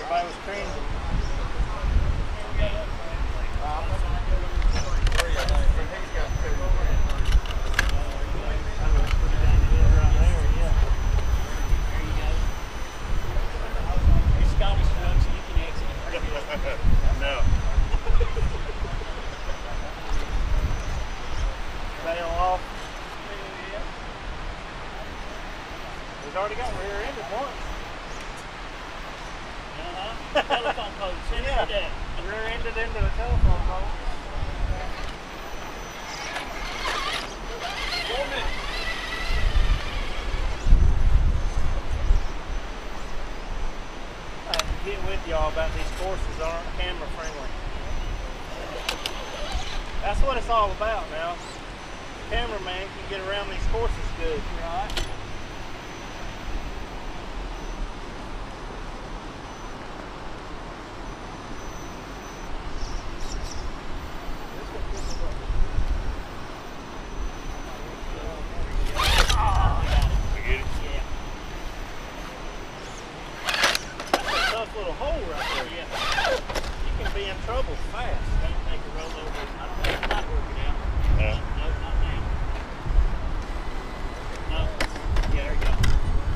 everybody was cringing. No. Bail off. We've already got rear-ended once. Telephone pole. Yeah. Rear-ended into a telephone pole. I have to get with y'all about these courses aren't camera friendly. That's what it's all about now. The cameraman can get around these courses good. Right. Little hole right there. Yeah. You can be in trouble fast. Don't take a roll over. I don't think it's not working out. Yeah. No, not now. No. Yeah, there you go.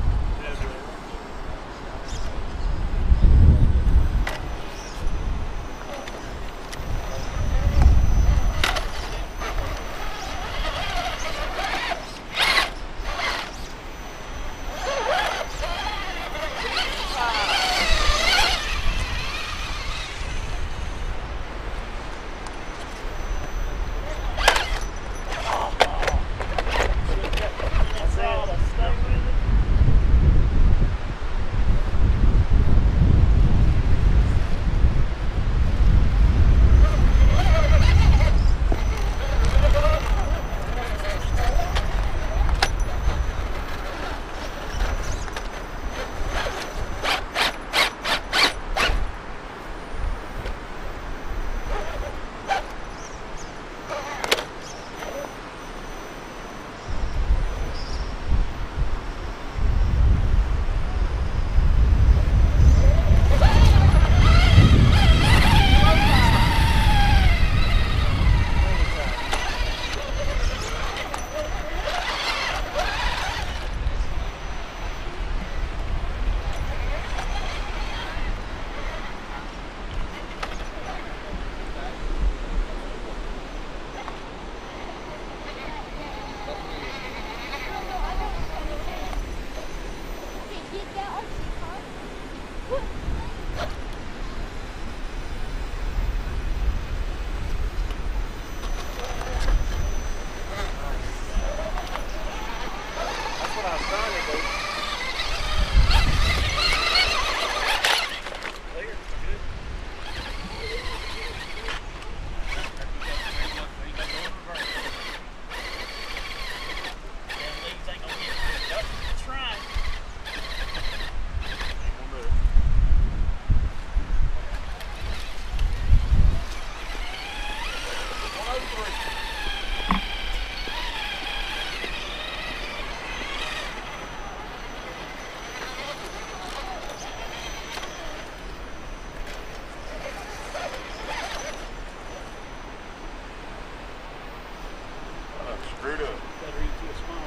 Screwed up. Better eat you a small.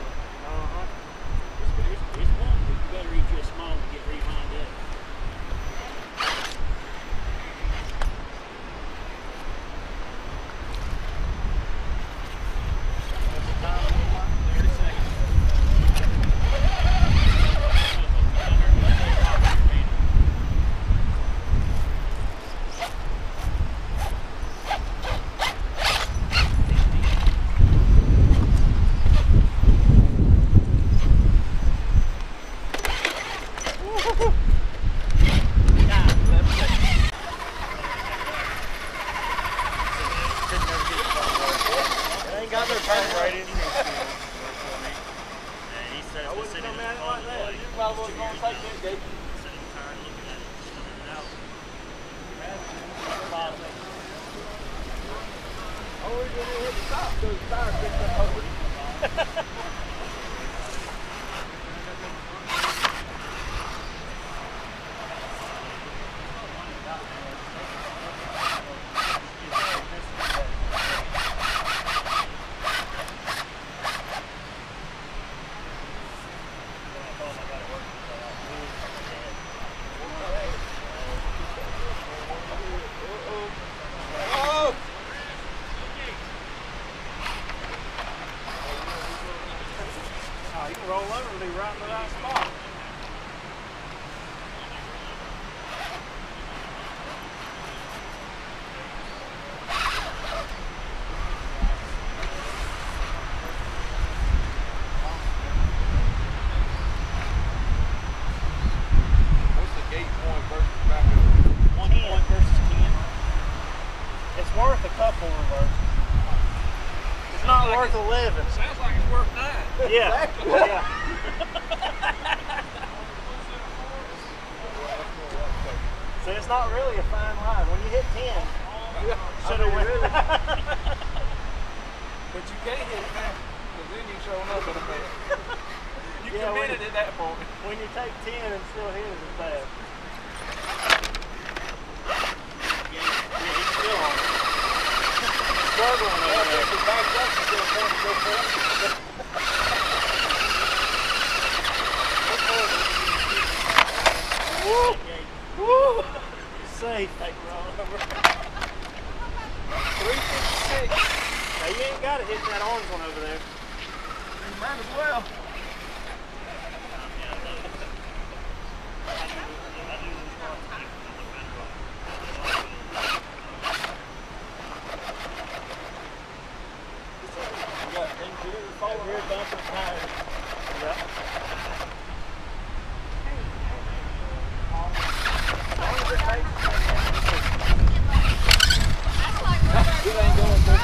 It's one, but you better eat you a small to get relined up. What's the time? 30 seconds. Got their turn right in. He said I wouldn't come at it like that. You might as well go and take that gate. Sitting tired looking at it, starting it out. Oh, we're going to hit the top because the tire picked up over. right spot. What's the gate point versus back up? 1 point versus 10. It's worth a couple reverses. It's not worth 11. Sounds like it's worth 9. Yeah. Yeah. So it's not really a fine line. When you hit 10, should have went. But you can't hit it now, because then you showing up in a bed. You Yeah, committed at that point. When you take 10 and still hit it, it's bad. Yeah, he's still on it. Struggling over there. If he backs up, he's still going to go for it. Woo! Woo! Safe. Take roll over. 356. Now you ain't got to hit that orange one over there. You might as well. You got interior fall Rear bumper tires. Yep. It ain't going to.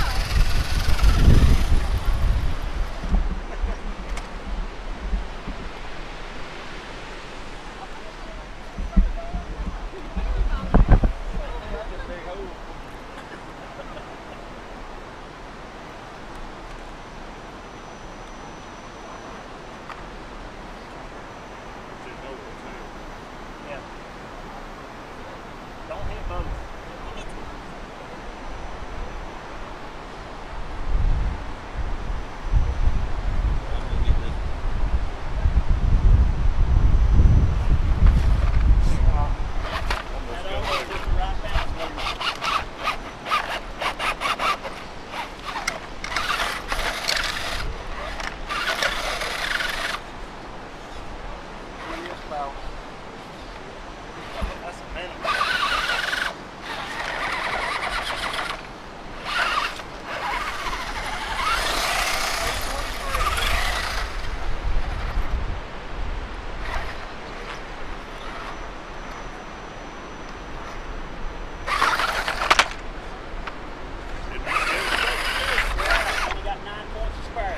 Yeah. Don't hit both. That elbow is just the right bounce number. That's a minimum. Only got 9 points to spare.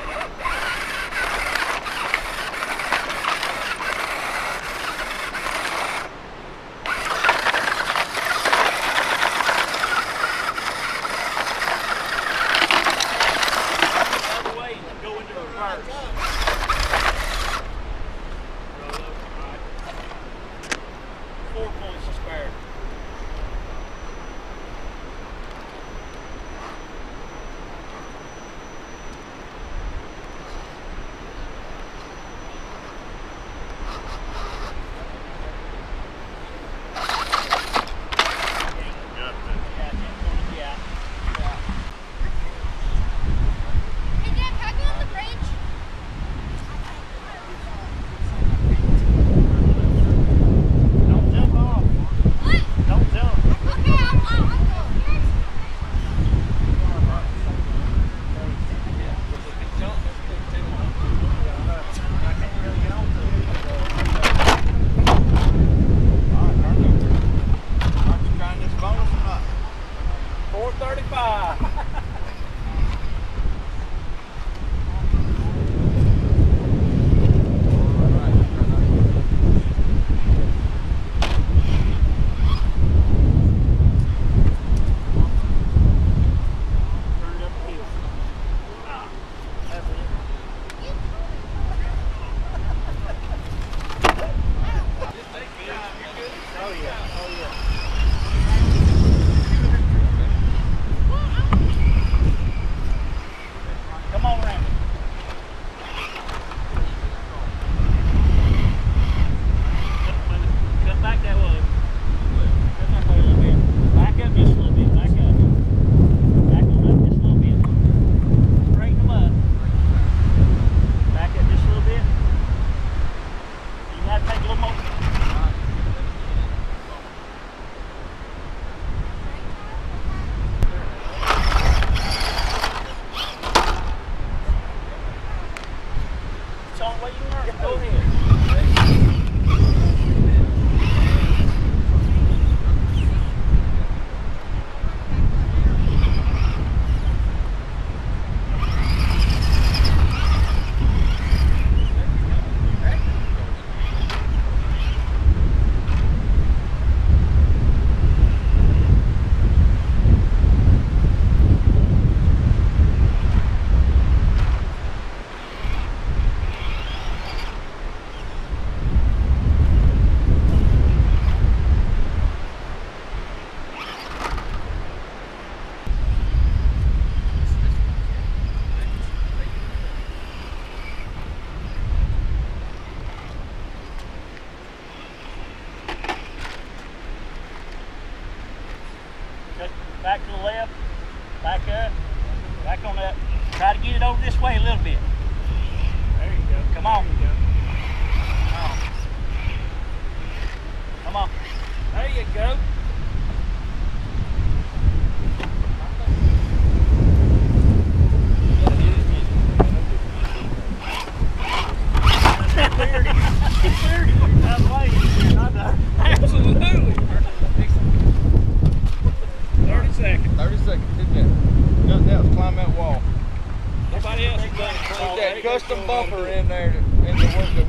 back to the left, back up, back on up. Try to get it over this way a little bit. There you go. Come on. There you go. Come on. There you go. Absolutely. 30 seconds. 30 seconds. Hit that. Nothing else. Climb that wall. Nobody else is going to Put that custom bumper in there in the